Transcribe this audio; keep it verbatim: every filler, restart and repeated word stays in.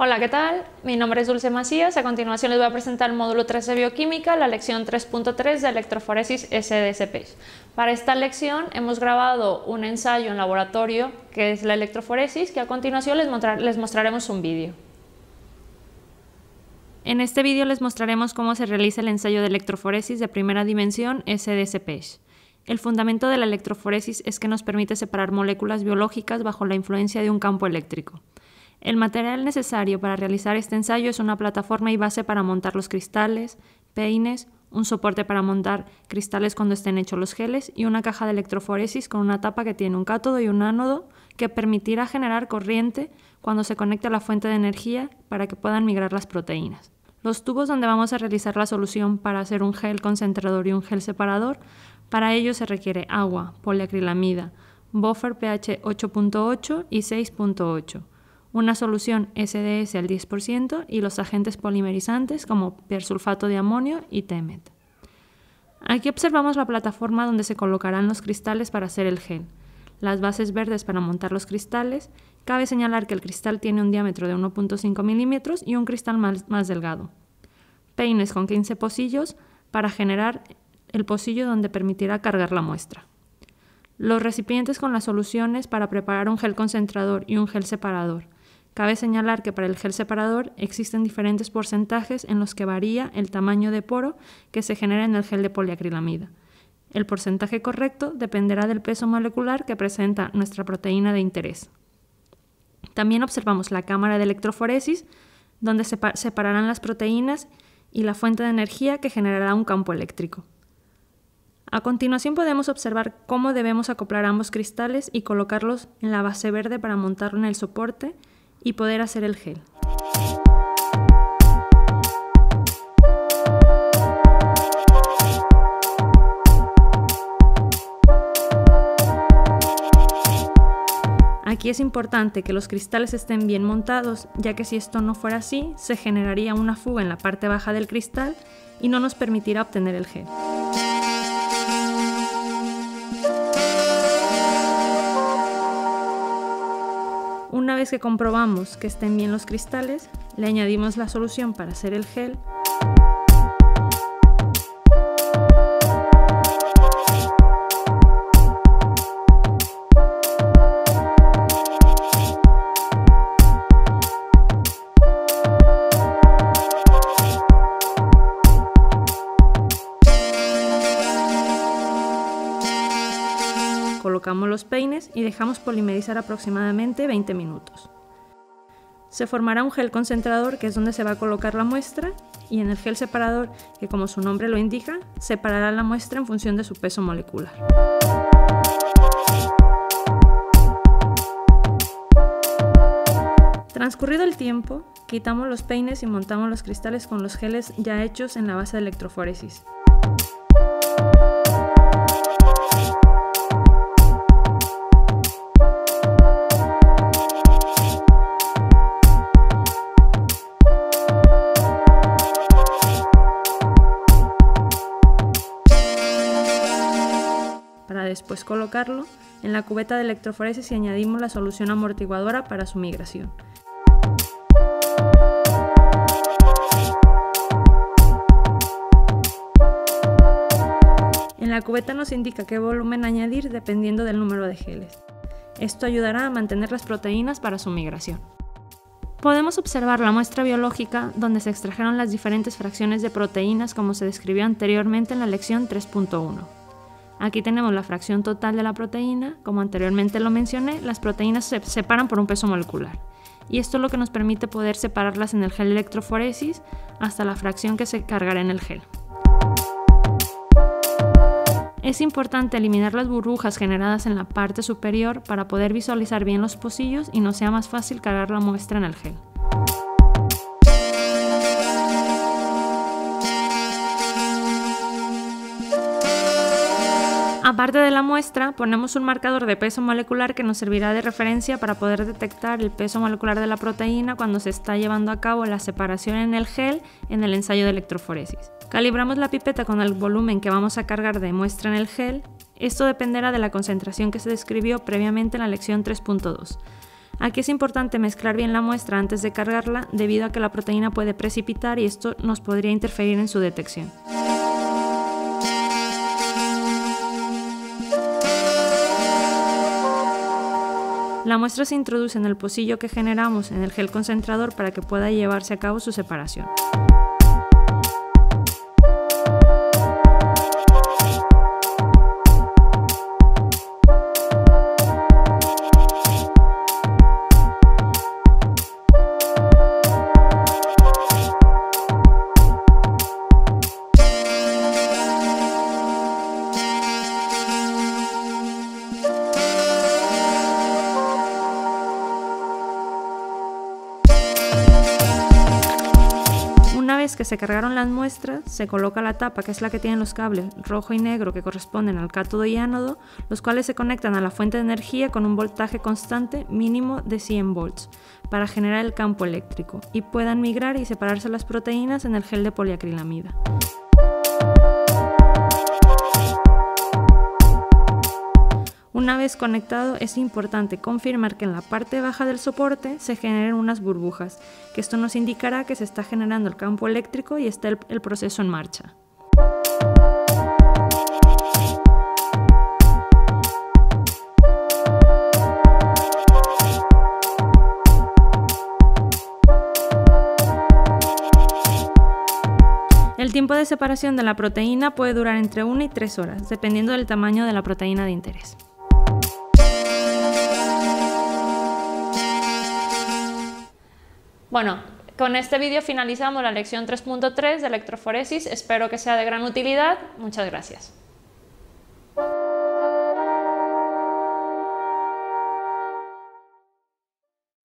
Hola, ¿qué tal? Mi nombre es Dulce Macías. A continuación les voy a presentar el módulo tres de Bioquímica, la lección tres punto tres de electroforesis S D S P. Para esta lección hemos grabado un ensayo en laboratorio que es la electroforesis, que a continuación les, mostrar, les mostraremos un vídeo. En este vídeo les mostraremos cómo se realiza el ensayo de electroforesis de primera dimensión S D S P. El fundamento de la electroforesis es que nos permite separar moléculas biológicas bajo la influencia de un campo eléctrico. El material necesario para realizar este ensayo es una plataforma y base para montar los cristales, peines, un soporte para montar cristales cuando estén hechos los geles y una caja de electroforesis con una tapa que tiene un cátodo y un ánodo que permitirá generar corriente cuando se conecte a la fuente de energía para que puedan migrar las proteínas. Los tubos donde vamos a realizar la solución para hacer un gel concentrador y un gel separador, para ello se requiere agua, poliacrilamida, buffer pH ocho punto ocho y seis punto ocho. Una solución S D S al diez por ciento y los agentes polimerizantes como persulfato de amonio y T M E T. Aquí observamos la plataforma donde se colocarán los cristales para hacer el gel, las bases verdes para montar los cristales. Cabe señalar que el cristal tiene un diámetro de uno punto cinco milímetros y un cristal más, más delgado. Peines con quince pocillos para generar el pocillo donde permitirá cargar la muestra. Los recipientes con las soluciones para preparar un gel concentrador y un gel separador. Cabe señalar que para el gel separador existen diferentes porcentajes en los que varía el tamaño de poro que se genera en el gel de poliacrilamida. El porcentaje correcto dependerá del peso molecular que presenta nuestra proteína de interés. También observamos la cámara de electroforesis, donde se separarán las proteínas y la fuente de energía que generará un campo eléctrico. A continuación podemos observar cómo debemos acoplar ambos cristales y colocarlos en la base verde para montarlo en el soporte y poder hacer el gel. Aquí es importante que los cristales estén bien montados, ya que si esto no fuera así, se generaría una fuga en la parte baja del cristal y no nos permitirá obtener el gel. Una vez que comprobamos que estén bien los cristales, le añadimos la solución para hacer el gel. Colocamos los peines y dejamos polimerizar aproximadamente veinte minutos. Se formará un gel concentrador, que es donde se va a colocar la muestra, y en el gel separador, que como su nombre lo indica, separará la muestra en función de su peso molecular. Transcurrido el tiempo, quitamos los peines y montamos los cristales con los geles ya hechos en la base de electroforesis. Para después colocarlo en la cubeta de electroforesis y añadimos la solución amortiguadora para su migración. En la cubeta nos indica qué volumen añadir dependiendo del número de geles. Esto ayudará a mantener las proteínas para su migración. Podemos observar la muestra biológica donde se extrajeron las diferentes fracciones de proteínas como se describió anteriormente en la lección tres punto uno. Aquí tenemos la fracción total de la proteína. Como anteriormente lo mencioné, las proteínas se separan por un peso molecular. Y esto es lo que nos permite poder separarlas en el gel electroforesis hasta la fracción que se cargará en el gel. Es importante eliminar las burbujas generadas en la parte superior para poder visualizar bien los pocillos y nos sea más fácil cargar la muestra en el gel. Aparte de la muestra, ponemos un marcador de peso molecular que nos servirá de referencia para poder detectar el peso molecular de la proteína cuando se está llevando a cabo la separación en el gel en el ensayo de electroforesis. Calibramos la pipeta con el volumen que vamos a cargar de muestra en el gel. Esto dependerá de la concentración que se describió previamente en la lección tres punto dos. Aquí es importante mezclar bien la muestra antes de cargarla, debido a que la proteína puede precipitar y esto nos podría interferir en su detección. La muestra se introduce en el pocillo que generamos en el gel concentrador para que pueda llevarse a cabo su separación. Una vez que se cargaron las muestras, se coloca la tapa, que es la que tiene los cables rojo y negro que corresponden al cátodo y ánodo, los cuales se conectan a la fuente de energía con un voltaje constante mínimo de cien volts para generar el campo eléctrico y puedan migrar y separarse las proteínas en el gel de poliacrilamida. Una vez conectado, es importante confirmar que en la parte baja del soporte se generen unas burbujas, que esto nos indicará que se está generando el campo eléctrico y está el, el proceso en marcha. El tiempo de separación de la proteína puede durar entre una y tres horas, dependiendo del tamaño de la proteína de interés. Bueno, con este vídeo finalizamos la lección tres punto tres de electroforesis. Espero que sea de gran utilidad. Muchas gracias.